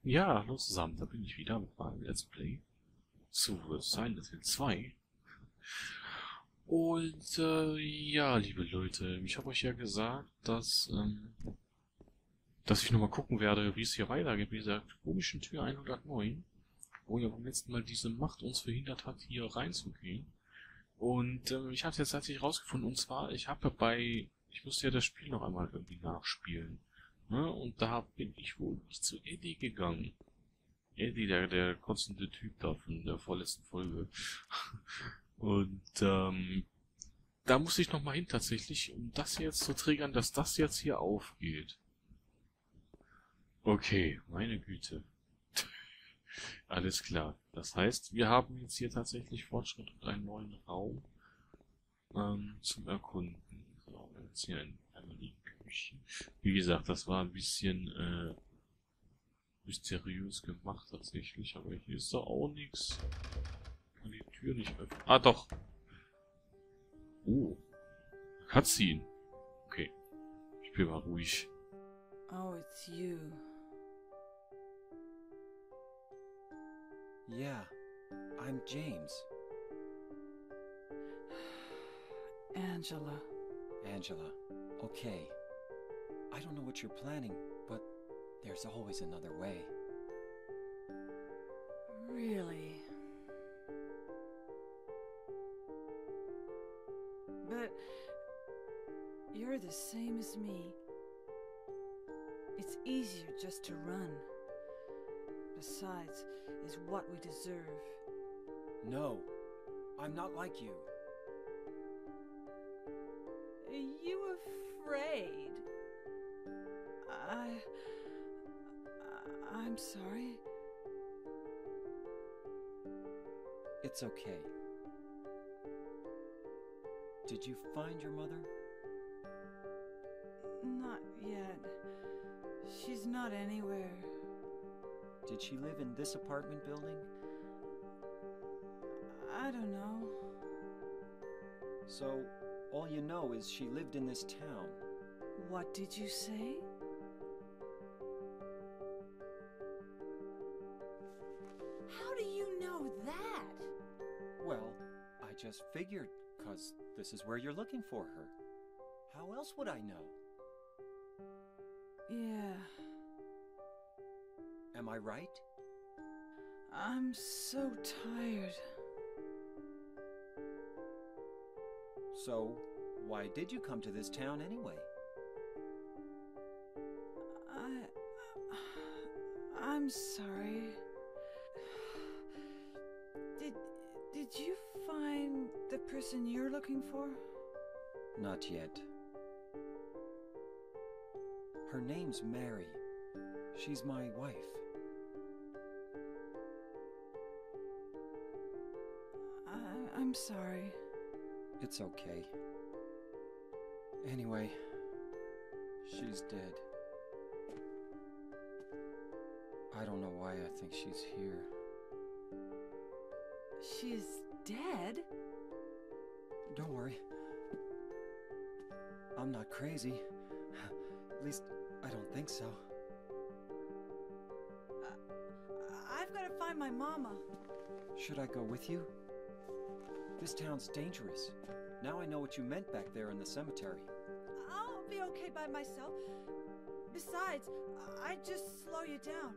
Ja, hallo zusammen, da bin ich wieder mit meinem Let's Play zu Silent Hill 2. Und ja, liebe Leute, ich habe euch ja gesagt, dass ich nochmal gucken werde, wie es hier weitergeht, wie dieser komischen Tür 109, wo ja beim letzten Mal diese Macht uns verhindert hat, hier reinzugehen. Und ich habe es jetzt tatsächlich rausgefunden, und zwar, ich musste ja das Spiel noch einmal irgendwie nachspielen. Ne? Und da bin ich wohl nicht zu Eddie gegangen. Eddie, der kotzende Typ da von der vorletzten Folge. Und da muss ich noch mal hin tatsächlich, um das jetzt zu triggern, dass das jetzt hier aufgeht. Okay, meine Güte. Alles klar. Das heißt, wir haben jetzt hier tatsächlich Fortschritt und einen neuen Raum zum Erkunden. So, wir haben jetzt hier einmal die Küche. Wie gesagt, das war ein bisschen mysteriös gemacht tatsächlich, aber hier ist doch auch nichts. Ich kann die Tür nicht öffnen. Ah, doch. Oh. Cutscene. Okay. Ich bin mal ruhig. Oh, it's you. Yeah, I'm James. Angela. Angela, okay. I don't know what you're planning, but there's always another way. Really? But you're the same as me. It's easier just to run. Besides, is what we deserve. No, I'm not like you. You afraid? I'm sorry. It's okay. Did you find your mother? Not yet. She's not anywhere. Did she live in this apartment building? I don't know. So, all you know is she lived in this town. What did you say? How do you know that? Well, I just figured, 'cause this is where you're looking for her. How else would I know? Yeah. Am I right? I'm so tired. So, why did you come to this town anyway? I'm sorry. Did you find the person you're looking for? Not yet. Her name's Mary. She's my wife. I'm sorry. It's okay. Anyway, she's dead. I don't know why I think she's here. She's dead? Don't worry. I'm not crazy. At least, I don't think so. I've got to find my mama. Should I go with you? This town's dangerous. Now I know what you meant back there in the cemetery. I'll be okay by myself. Besides, I'd just slow you down.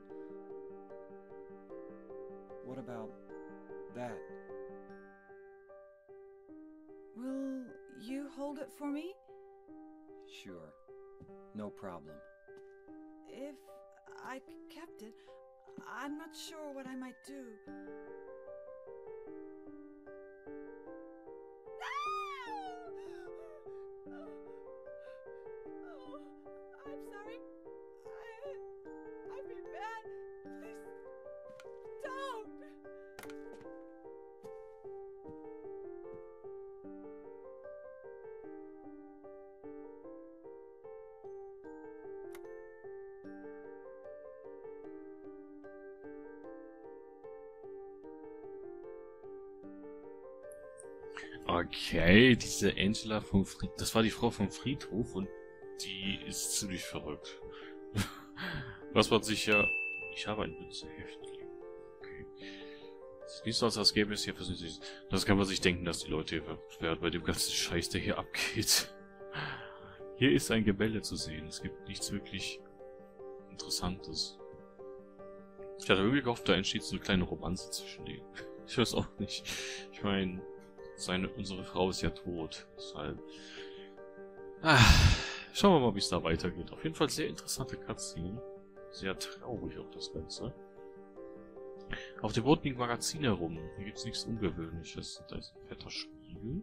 What about that? Will you hold it for me? Sure. No problem. If I kept it, I'm not sure what I might do. I'm sorry. I've been bad. Please don't. Okay, diese Angela vom Friedhof, das war die Frau vom Friedhof und die ist ziemlich verrückt. Was man sich ja Ich habe ein böser Häftling. Okay. Sieht nicht so aus, als gäbe es hier für sich. Das kann man sich denken, dass die Leute hier verrückt werden bei dem ganzen Scheiß, der hier abgeht. Hier ist ein Gebälle zu sehen. Es gibt nichts wirklich Interessantes. Ich hatte irgendwie gehofft, da entsteht so eine kleine Romanze zwischen denen. Ich weiß auch nicht. Ich meine, unsere Frau ist ja tot. Deshalb. Schauen wir mal, wie es da weitergeht. Auf jeden Fall sehr interessante Cutscene. Sehr traurig auch das Ganze. Auf dem Boden liegen Magazine herum. Hier gibt es nichts Ungewöhnliches. Da ist ein fetter Spiegel.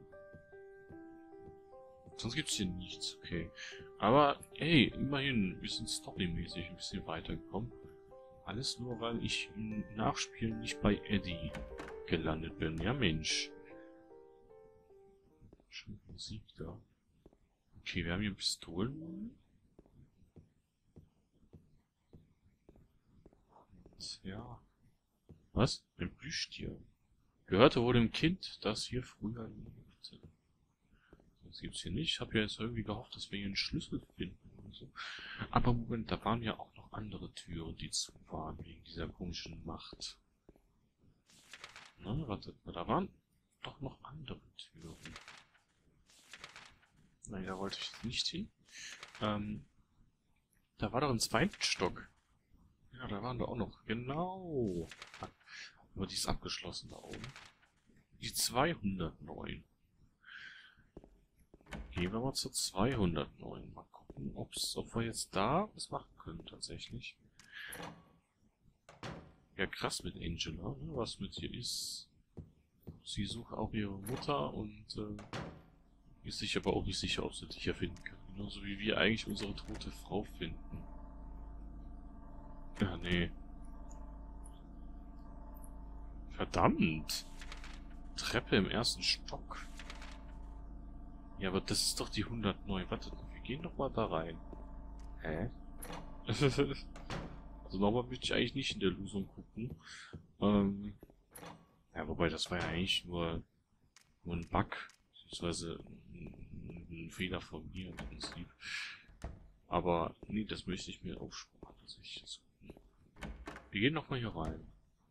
Sonst gibt es hier nichts, okay. Aber, ey, immerhin, wir sind storymäßig ein bisschen weitergekommen. Alles nur, weil ich im Nachspielen nicht bei Eddie gelandet bin. Ja, Mensch. Schon Musik da. Okay, wir haben hier Pistolen. Ja. Was? Ein Plüschtier. Gehörte wohl dem Kind, das hier früher lebte. Das gibt's hier nicht. Ich habe ja jetzt irgendwie gehofft, dass wir hier einen Schlüssel finden und so. Aber Moment, da waren ja auch noch andere Türen, die zu waren, wegen dieser komischen Macht. Na, wartet mal, da waren doch noch andere Türen. Nein, da wollte ich nicht hin. Da war doch ein zweiter Stock. Ja, da waren wir auch noch. Genau. Aber die ist abgeschlossen da oben. Die 209. Gehen wir mal zur 209. Mal gucken, ob wir jetzt da was machen können tatsächlich. Ja, krass mit Angela, ne, was mit ihr ist. Sie sucht auch ihre Mutter und ist sich aber auch nicht sicher, ob sie dich hier finden kann. Genauso wie wir eigentlich unsere tote Frau finden. Ja, nee. Verdammt! Treppe im ersten Stock. Ja, aber das ist doch die 109. Warte, wir gehen doch mal da rein. Hä? Also nochmal möchte ich eigentlich nicht in der Lösung gucken. Ja, wobei das war ja eigentlich nur ein Bug. Beziehungsweise ein Fehler von mir im Prinzip. Aber nee, das möchte ich mir aufsparen. Wir gehen nochmal hier rein.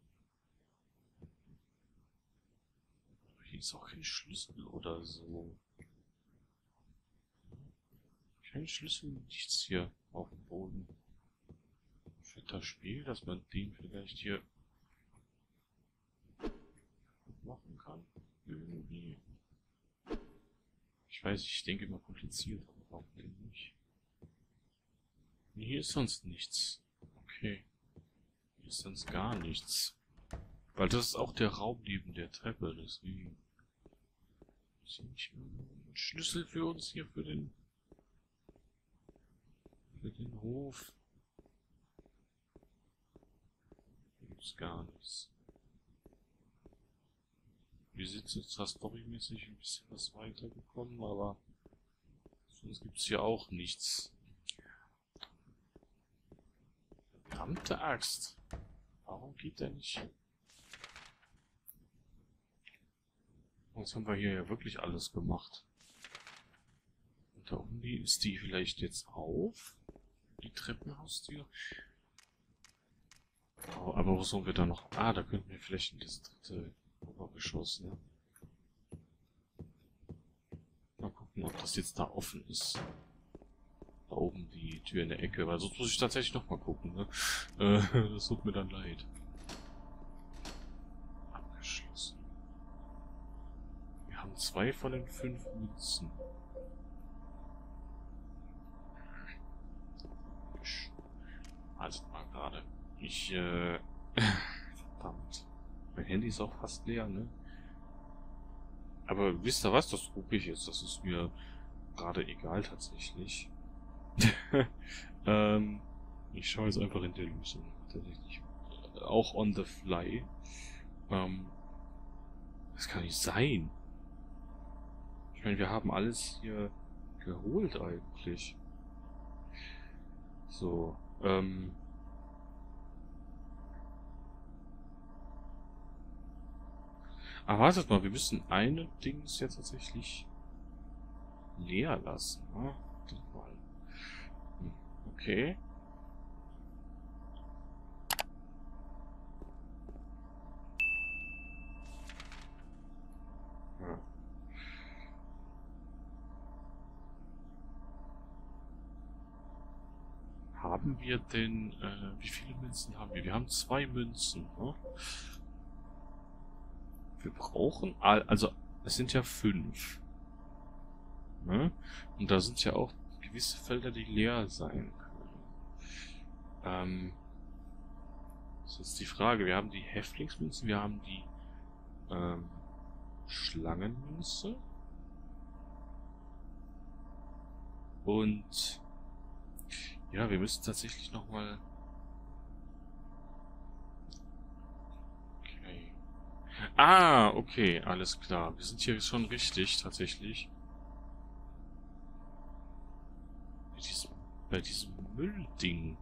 Hier ist auch kein Schlüssel oder so. Kein Schlüssel, nichts hier auf dem Boden. Fetter Spiel, dass man den vielleicht hier machen kann. Irgendwie. Ich weiß, ich denke immer kompliziert, aber warum denn nicht? Hier ist sonst nichts. Okay. Hier ist sonst gar nichts. Weil das ist auch der Raum neben der Treppe, deswegen. Ist nicht ein Schlüssel für uns hier für den Hof. Hier gibt's gar nichts. Wir sind jetzt zwar storymäßig ein bisschen was weitergekommen, aber sonst gibt's hier auch nichts. Verdammte Axt. Warum geht der nicht? Sonst haben wir hier ja wirklich alles gemacht. Und da oben ist die vielleicht jetzt auf? Die Treppenhaustür? Oh, aber wo sollen wir da noch? Ah, da könnten wir vielleicht in das dritte Obergeschoss, ne? Mal gucken, ob das jetzt da offen ist. Da oben die Tür in der Ecke, weil sonst muss ich tatsächlich noch mal gucken, ne? Das tut mir dann leid. Abgeschlossen. Wir haben 2 von den 5 Münzen. Also mal gerade. Verdammt. Mein Handy ist auch fast leer, ne? Aber wisst ihr was? Das gucke ich jetzt. Das ist mir gerade egal tatsächlich. Ich schaue jetzt einfach in der Lösung. Tatsächlich. Auch on the fly. Das kann nicht sein. Ich meine, wir haben alles hier geholt eigentlich. So, wartet mal, wir müssen eine Dings jetzt tatsächlich leer lassen. Ne? Okay. haben wir denn, wie viele Münzen haben wir? Wir haben 2 Münzen, ne? Wir brauchen, also, es sind ja 5. Ne? Und da sind ja auch gewisse Felder, die leer sein können. Das ist jetzt die Frage. Wir haben die Häftlingsmünzen, wir haben die, Schlangenmünze. Und ja, wir müssen tatsächlich nochmal... Okay. Ah, okay, alles klar. Wir sind hier schon richtig, tatsächlich. Bei diesem Müllding.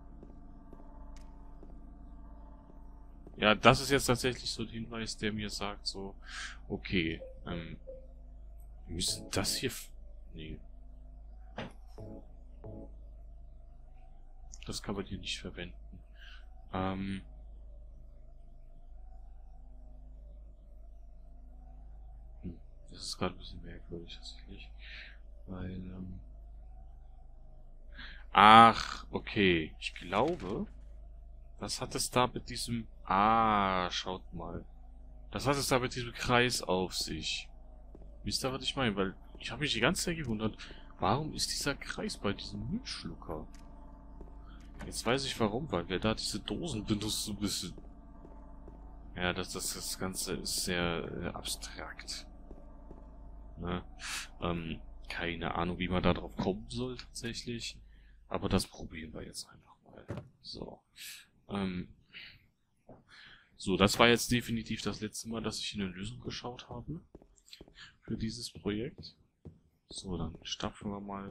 Ja, das ist jetzt tatsächlich so ein Hinweis, der mir sagt so, okay, wir müssen das hier... Nee. Das kann man hier nicht verwenden. Das ist gerade ein bisschen merkwürdig tatsächlich. Weil, ach, okay. Ich glaube, was hat es da mit diesem... Ah, schaut mal. Das hat es da mit diesem Kreis auf sich. Wisst ihr, was ich meine? Weil ich habe mich die ganze Zeit gewundert, warum ist dieser Kreis bei diesem Müllschlucker? Jetzt weiß ich warum, weil wir da diese Dosen benutzt so ein bisschen. Ja, das Ganze ist sehr abstrakt. Ne? Keine Ahnung, wie man da drauf kommen soll tatsächlich. Aber das probieren wir jetzt einfach mal. So. So, das war jetzt definitiv das letzte Mal, dass ich in eine Lösung geschaut habe. Für dieses Projekt. So, dann stapfen wir mal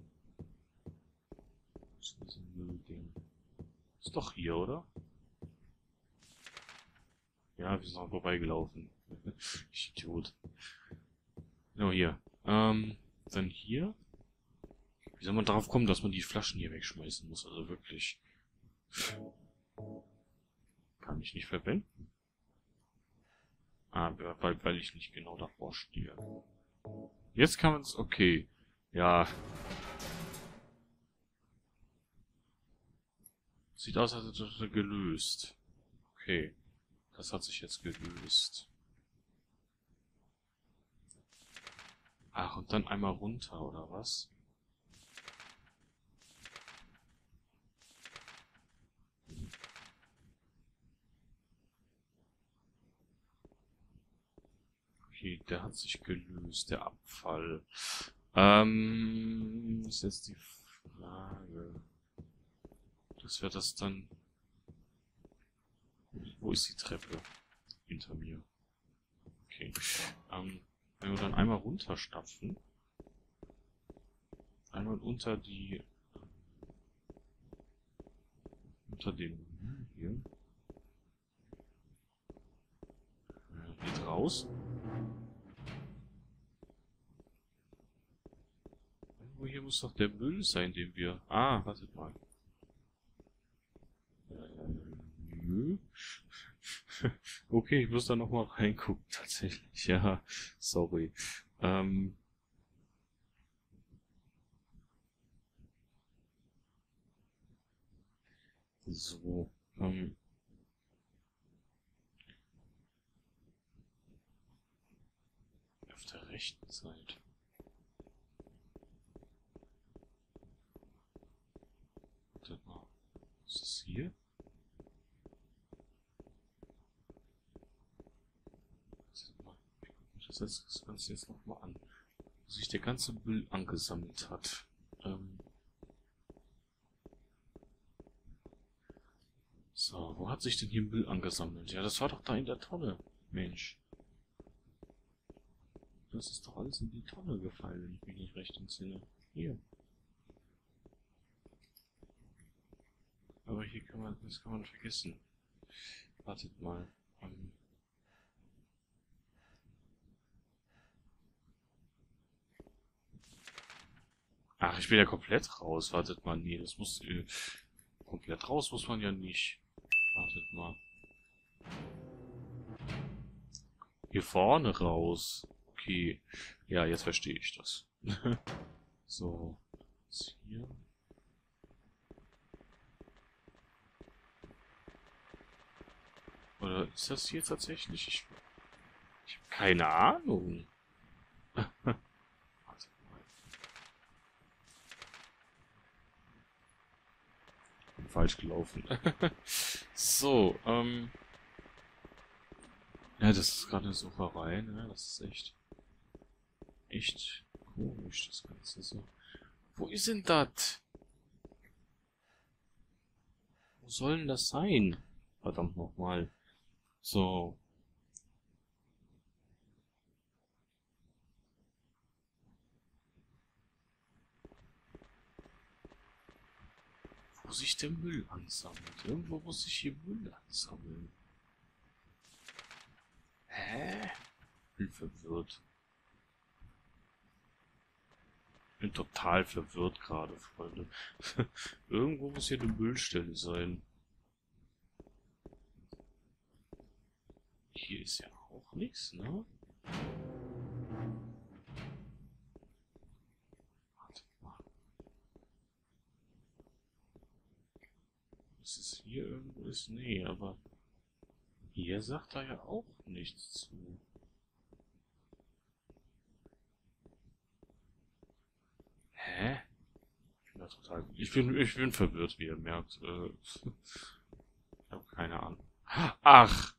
zu diesem Müllding. Ist doch hier, oder? Ja, wir sind auch vorbeigelaufen. Ich Idiot. Genau, hier. Dann hier. Wie soll man darauf kommen, dass man die Flaschen hier wegschmeißen muss? Also wirklich. Kann ich nicht verwenden. Ah, weil ich nicht genau davor stehe. Jetzt kann man es... Okay. Ja. Sieht aus, als hätte das gelöst. Okay. Das hat sich jetzt gelöst. Ach, und dann einmal runter, oder was? Okay, der hat sich gelöst, der Abfall. Ist jetzt die Frage. Das wäre das dann... Wo ist die Treppe? Hinter mir. Okay. Wenn wir dann einmal runterstapfen. Einmal unter die... Unter dem... Hier. Geht raus. Irgendwo hier muss doch der Müll sein, den wir... Ah, wartet mal. Nö. Okay, ich muss da nochmal reingucken, tatsächlich. Ja, sorry. So, auf der rechten Seite. Warte mal. Ist das hier? Ich gucke mir das Ganze jetzt nochmal an. Wo sich der ganze Müll angesammelt hat. So, wo hat sich denn hier Müll angesammelt? Ja, das war doch da in der Tonne. Mensch. Das ist doch alles in die Tonne gefallen, wenn ich mich nicht recht entsinne. Hier. Aber hier kann man, das kann man vergessen. Wartet mal. Ach, ich bin ja komplett raus. Wartet mal, nee, das muss... komplett raus muss man ja nicht. Wartet mal. Hier vorne raus. Okay. Ja, jetzt verstehe ich das. So. Jetzt hier. Oder ist das hier tatsächlich? Ich habe keine Ahnung. Warte mal. Bin falsch gelaufen. So, ja, das ist gerade eine Sucherei, ne? Das ist echt komisch, das Ganze so. Wo ist denn das? Wo soll denn das sein? Verdammt nochmal. So. Wo sich der Müll ansammelt. Irgendwo muss sich hier Müll ansammeln. Hä? Bin verwirrt. Bin total verwirrt gerade, Freunde. Irgendwo muss hier eine Müllstelle sein. Hier ist ja auch nichts, ne? Warte mal. Dass es hier irgendwo ist? Nee, aber hier sagt er ja auch nichts zu. Hä? Ich bin verwirrt, wie ihr merkt. Ich habe keine Ahnung. Ach!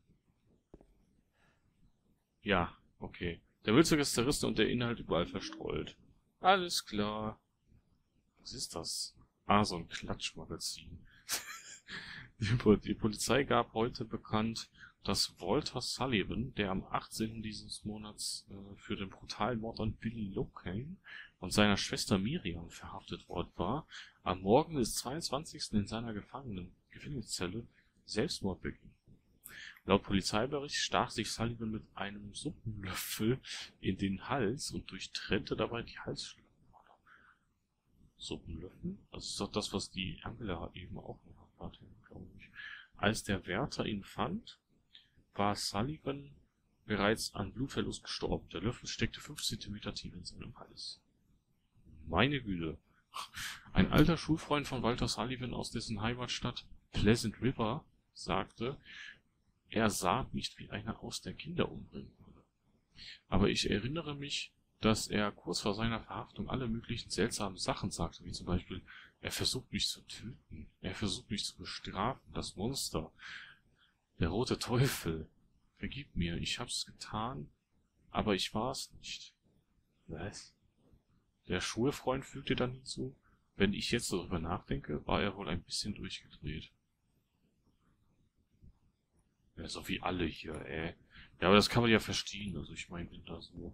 Ja, okay. Der Müllsack ist zerrissen und der Inhalt überall verstreut. Alles klar. Was ist das? Ah, so ein Klatschmagazin. Die Polizei gab heute bekannt, dass Walter Sullivan, der am 18. dieses Monats für den brutalen Mord an Billy Locane und seiner Schwester Miriam verhaftet worden war, am Morgen des 22. in seiner Gefängniszelle Selbstmord beging. Laut Polizeibericht stach sich Sullivan mit einem Suppenlöffel in den Hals und durchtrennte dabei die Halsschlagader. Suppenlöffel? Das ist doch das, was die Angela eben auch gemacht hat, glaube ich. Als der Wärter ihn fand, war Sullivan bereits an Blutverlust gestorben. Der Löffel steckte 5 Zentimeter tief in seinem Hals. Meine Güte. Ein alter Schulfreund von Walter Sullivan aus dessen Heimatstadt Pleasant River sagte, er sah nicht, wie einer aus der Kinder umbringen würde. Aber ich erinnere mich, dass er kurz vor seiner Verhaftung alle möglichen seltsamen Sachen sagte, wie zum Beispiel, er versucht mich zu töten, er versucht mich zu bestrafen, das Monster, der rote Teufel, vergib mir, ich hab's getan, aber ich war's nicht. Was? Der Schulfreund fügte dann hinzu, wenn ich jetzt darüber nachdenke, war er wohl ein bisschen durchgedreht. Ja, so wie alle hier, ey. Ja, aber das kann man ja verstehen, also ich meine, wenn da so...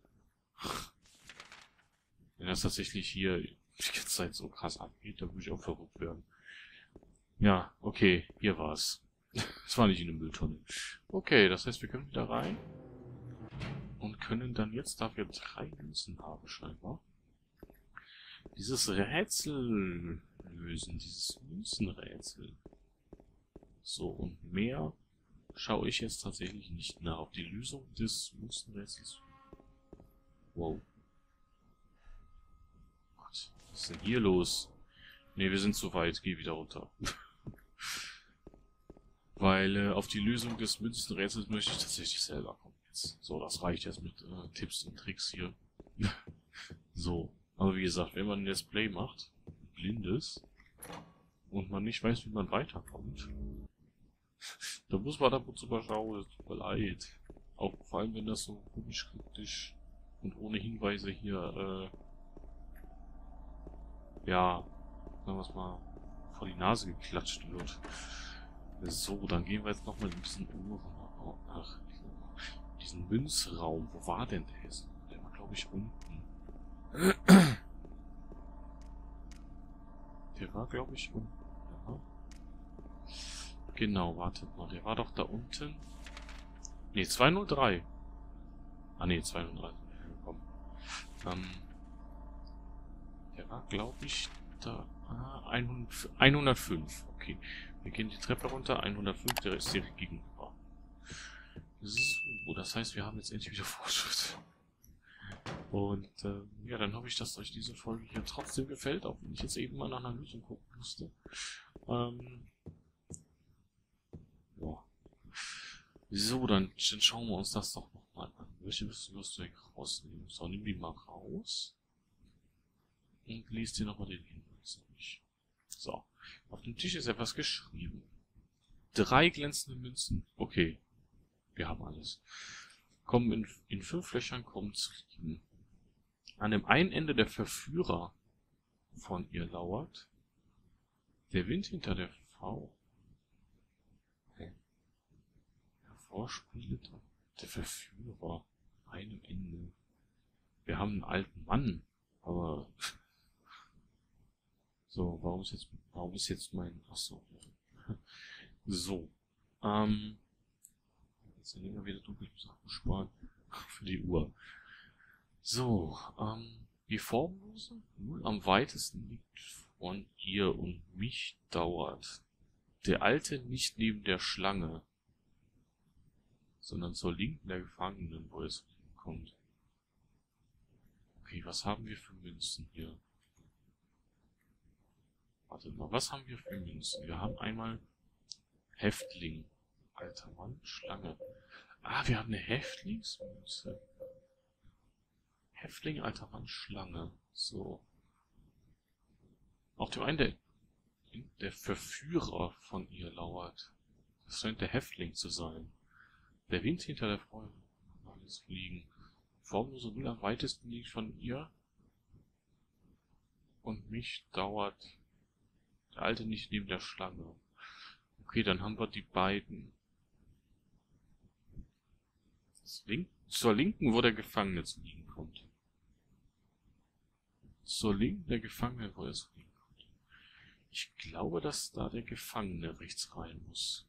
Wenn das tatsächlich hier die ganze Zeit so krass abgeht, dann würde ich auch verrückt werden. Ja, okay, hier war's. Es war nicht in der Mülltonne. Okay, das heißt, wir können wieder rein. Und können dann jetzt dafür 3 Münzen haben, scheinbar. Dieses Rätsel lösen, dieses Münzenrätsel. So, und mehr schaue ich jetzt tatsächlich nicht nach. Auf die Lösung des Münzenrätsels. Wow. Was ist denn hier los? Ne, wir sind zu weit. Geh wieder runter. Weil auf die Lösung des Münzenrätsels möchte ich tatsächlich selber kommen jetzt. So, das reicht jetzt mit Tipps und Tricks hier. So, aber wie gesagt, wenn man ein Let's Play macht, blindes, und man nicht weiß, wie man weiterkommt, dann muss man ab und zu mal schauen, es tut mir leid. Auch vor allem, wenn das so komisch kritisch und ohne Hinweise hier, ja, sagen wir es mal, vor die Nase geklatscht wird. So, dann gehen wir jetzt nochmal in diesen diesen Münzraum. Wo war denn der jetzt? Der war, glaube ich, unten. Der war, glaube ich, unten. Ja. Genau, wartet mal. Der war doch da unten. Ne, 203. Ah, ne, 203. Komm. Der war, glaube ich, da. 105. Okay. Wir gehen die Treppe runter. 105, der ist direkt gegenüber. So, das heißt, wir haben jetzt endlich wieder Fortschritt. Und ja, dann hoffe ich, dass euch diese Folge hier trotzdem gefällt, auch wenn ich jetzt eben mal nach einer Lösung gucken musste. Ja. So, dann schauen wir uns das doch nochmal an. Welche wirst du rausnehmen? So, nimm die mal raus. Und liest dir nochmal den Hinweis durch. So, auf dem Tisch ist etwas geschrieben. 3 glänzende Münzen. Okay, wir haben alles. Kommen in 5 Löchern kommen zu liegen. An dem einen Ende der Verführer von ihr lauert der Wind hinter der Frau. Okay. Hervorspielt der Verführer. Einem Ende. Wir haben einen alten Mann, aber so, warum ist jetzt mein, ach so. So, jetzt nehmen wir wieder dunkle Sachen sparen für die Uhr. So, die Formlose wohl am weitesten liegt von ihr und mich dauert. Der Alte nicht neben der Schlange, sondern zur Linken der Gefangenen, wo es kommt. Okay, was haben wir für Münzen hier? Warte mal, was haben wir für Münzen? Wir haben einmal Häftling. Alter Mann, Schlange. Ah, wir haben eine Häftlingsmünze. Häftling, alter Mann, Schlange. So. Auf dem einen der Verführer von ihr lauert. Das scheint der Häftling zu sein. Der Wind hinter der Frau. Alles fliegen. Formlose Null am weitesten liegt von ihr. Und mich dauert der Alte nicht neben der Schlange. Okay, dann haben wir die beiden. Zur Linken, wo der Gefangene zu liegen kommt. Zur Linken der Gefangene, wo er zu liegen kommt. Ich glaube, dass da der Gefangene rechts rein muss.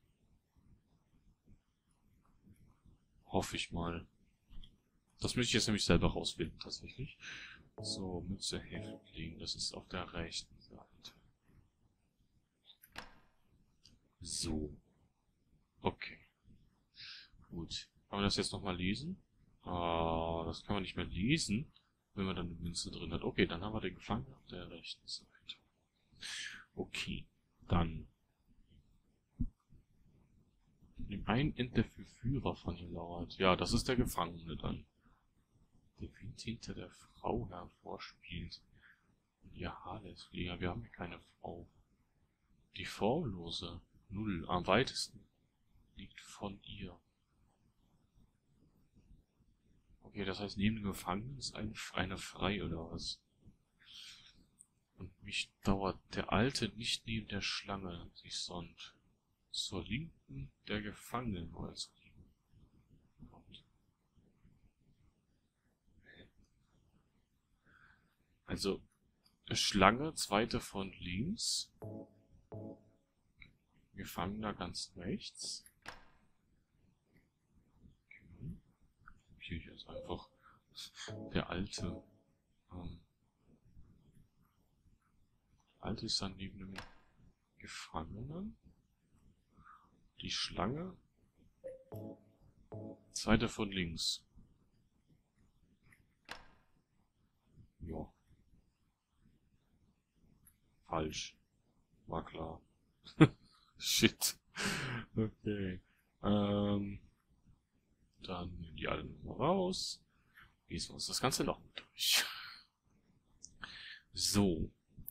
Hoffe ich mal. Das möchte ich jetzt nämlich selber rausfinden, tatsächlich. So, Mütze Häftling, das ist auf der rechten Seite. So. Okay. Gut. Kann man das jetzt nochmal lesen? Ah, das kann man nicht mehr lesen, wenn man dann eine Münze drin hat. Okay, dann haben wir den Gefangenen auf der rechten Seite. Okay, dann. Dem einen Ende der Verführer von ihr lauert. Ja, das ist der Gefangene dann. Der Wind hinter der Frau hervorspielt. Und ihr Haar ist Flieger. Wir haben hier keine Frau. Die Formlose. Null. Am weitesten liegt von ihr. Okay, das heißt, neben dem Gefangenen ist eine frei oder was? Und mich dauert der Alte nicht neben der Schlange sich sonnt. Zur Linken der Gefangenen, wo er zu liegen kommt. Also, Schlange, zweite von links. Gefangener ganz rechts. Okay. Hier ist einfach der Alte. Der Alte ist dann neben dem Gefangenen. Die Schlange. Zweite von links. Ja. Falsch. War klar. Shit. Okay. Dann nehmen die alle nochmal raus. Lesen wir uns das Ganze noch mal durch. So.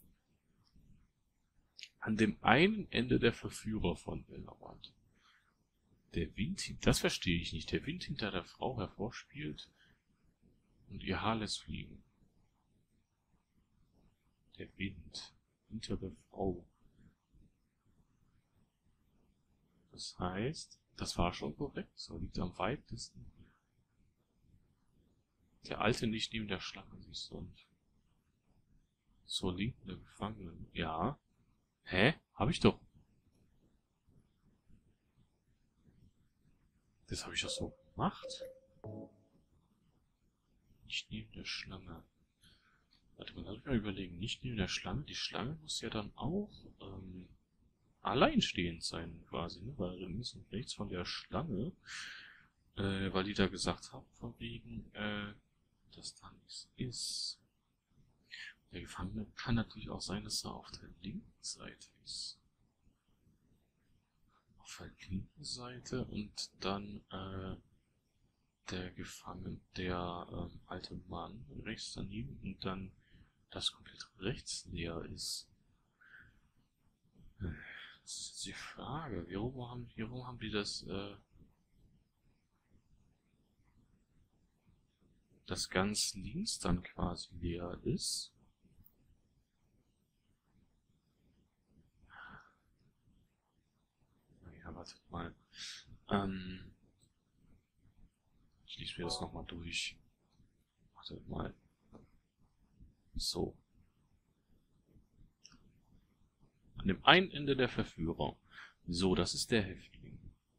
An dem einen Ende der Verführer von Bellerwand. Der Wind, das verstehe ich nicht. Der Wind hinter der Frau hervorspielt und ihr Haar lässt fliegen. Der Wind hinter der Frau. Das heißt, das war schon korrekt. So liegt am weitesten. Der Alte nicht neben der Schlange sich sonnt. Zur Linken der Gefangenen. Ja. Hä? Hab ich doch. Das habe ich doch so gemacht. Nicht neben der Schlange. Warte mal, lass mich mal überlegen. Nicht neben der Schlange. Die Schlange muss ja dann auch alleinstehend sein, quasi, ne? Weil links und rechts von der Schlange, weil die da gesagt haben, von wegen, dass da nichts ist. Der Gefangene kann natürlich auch sein, dass er auf der linken Seite ist. auf der linken Seite und dann der Gefangene, der alte Mann rechts daneben und dann das komplett rechts leer ist. Das ist jetzt die Frage, warum haben die das ganz links dann quasi leer ist? Naja, wartet mal. Ich lese mir das nochmal durch. Wartet mal. So. An dem einen Ende der Verführer. So, das ist der Häftling.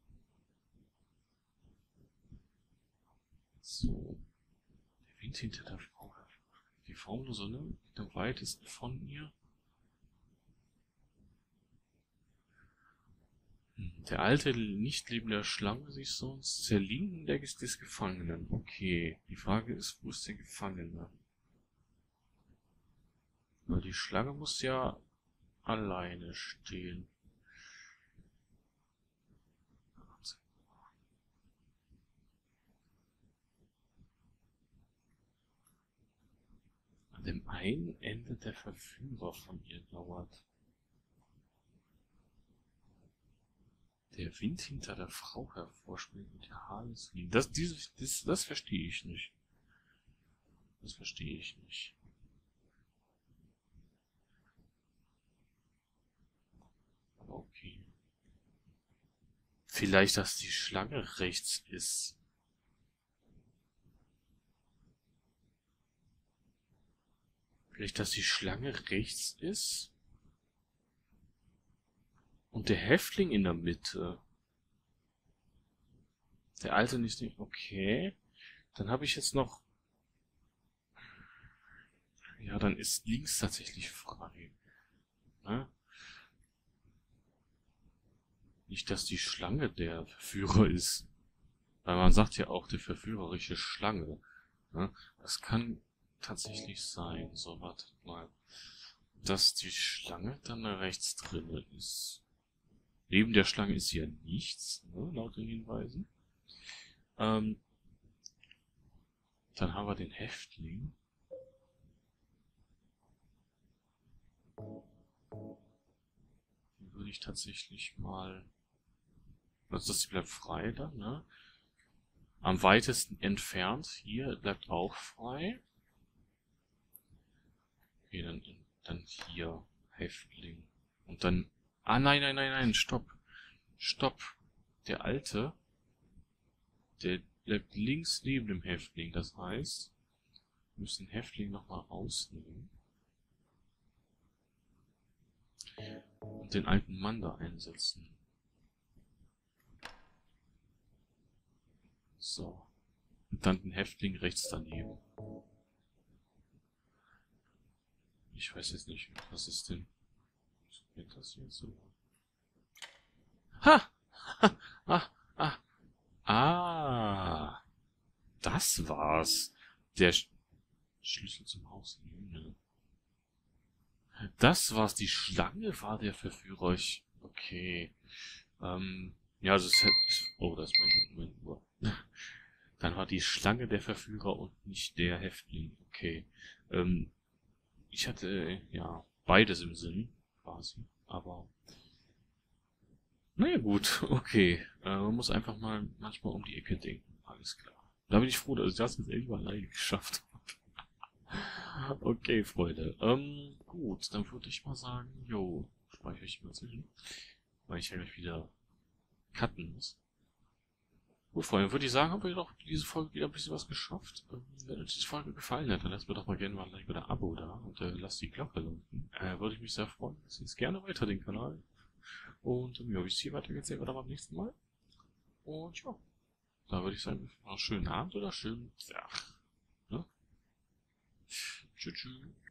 So. Der winkt hinter der Frau. Die formlose Sonne am weitesten von ihr. Der alte, nicht lebende Schlange sich sonst der Linken des Gefangenen. Okay, die Frage ist, wo ist der Gefangene? Weil die Schlange muss ja alleine stehen. An dem einen Ende der Verführer von ihr lauert. Der Wind hinter der Frau hervorspringt und ihr Haar ist wie. Das verstehe ich nicht. Das verstehe ich nicht. Aber okay. Vielleicht, dass die Schlange rechts ist. Vielleicht, dass die Schlange rechts ist. Und der Häftling in der Mitte. Der alte nicht. Okay. Dann habe ich jetzt noch. Ja, dann ist links tatsächlich frei. Ne? Nicht, dass die Schlange der Verführer ist. Weil man sagt ja auch, die verführerische Schlange. Ne? Das kann tatsächlich sein. So, wartet mal. Dass die Schlange dann rechts drin ist. Neben der Schlange ist ja nichts, ne, laut den Hinweisen. Dann haben wir den Häftling. Den würde ich tatsächlich mal... Also das bleibt frei dann, ne? Am weitesten entfernt hier bleibt auch frei. Okay, dann hier Häftling. Und dann... Ah, nein, stopp. Stopp. Der Alte, der bleibt links neben dem Häftling. Das heißt, wir müssen den Häftling nochmal rausnehmen. Und den alten Mann da einsetzen. So. Und dann den Häftling rechts daneben. Ich weiß jetzt nicht, was ist denn... Geht das jetzt so? Ha! Ah! Das war's. Der Schlüssel zum Haus. Das war's. Die Schlange war der Verführer. Okay. Ja, also oh, das ist mein Uhr. Dann war die Schlange der Verführer und nicht der Häftling. Okay. Ich hatte, ja, beides im Sinn. Quasi, aber naja gut, okay. Man muss einfach mal manchmal um die Ecke denken. Alles klar. Da bin ich froh, dass ich das jetzt endlich mal alleine geschafft habe. Okay, Freunde. Gut, dann würde ich mal sagen, jo, speichere ich mal zwischen. Weil ich ja gleich wieder cutten muss. Gut, Freunde, würde ich sagen, haben wir doch diese Folge wieder ein bisschen was geschafft. Wenn euch diese Folge gefallen hat, dann lasst mir doch mal gerne mal ein Like oder ein Abo da und lasst die Glocke läuten. Würde ich mich sehr freuen. Seht gerne weiter den Kanal. Und ja, wie es hier weitergeht, sehen wir dann beim nächsten Mal. Und ja, da würde ich sagen, noch schönen Abend oder schönen Tag. Ne? Tschüss.